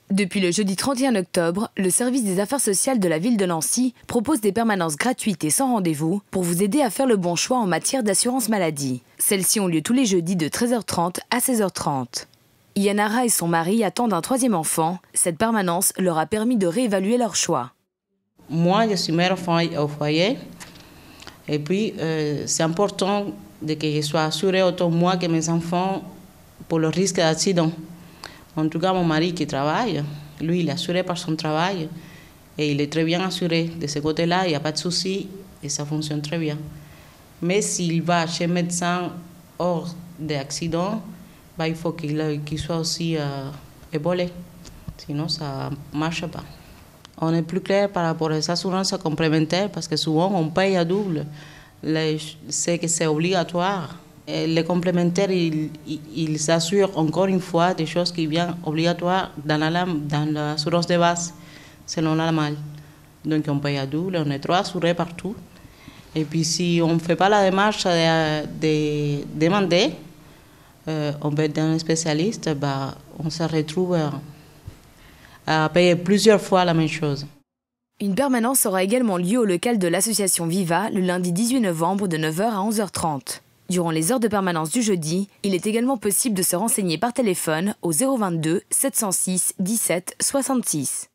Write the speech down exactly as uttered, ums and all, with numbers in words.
Depuis le jeudi trente et un octobre, le service des affaires sociales de la ville de Nancy propose des permanences gratuites et sans rendez-vous pour vous aider à faire le bon choix en matière d'assurance maladie. Celles-ci ont lieu tous les jeudis de treize heures trente à seize heures trente. Yanara et son mari attendent un troisième enfant. Cette permanence leur a permis de réévaluer leur choix. Moi, je suis mère au foyer. Et puis, euh, c'est important de que je sois assurée autant moi que mes enfants pour le risque d'accident. En tout cas, mon mari qui travaille, lui, il est assuré par son travail et il est très bien assuré. De ce côté-là, il n'y a pas de souci et ça fonctionne très bien. Mais s'il va chez un médecin hors d'accident, bah, il faut qu'il qu'il soit aussi euh, épaulé. Sinon, ça ne marche pas. On est plus clair par rapport aux assurances complémentaires parce que souvent, on paye à double. C'est que c'est obligatoire. Et les complémentaires, ils, ils s'assurent encore une fois des choses qui viennent obligatoires dans la, dans l'assurance de base, selon la normal. Donc on paye à double, on est trois assurés partout. Et puis si on ne fait pas la démarche de, de demander, euh, on va être un spécialiste, bah, on se retrouve à, à payer plusieurs fois la même chose. Une permanence aura également lieu au local de l'association Viva le lundi dix-huit novembre de neuf heures à onze heures trente. Durant les heures de permanence du jeudi, il est également possible de se renseigner par téléphone au zéro vingt-deux sept cent six dix-sept soixante-six.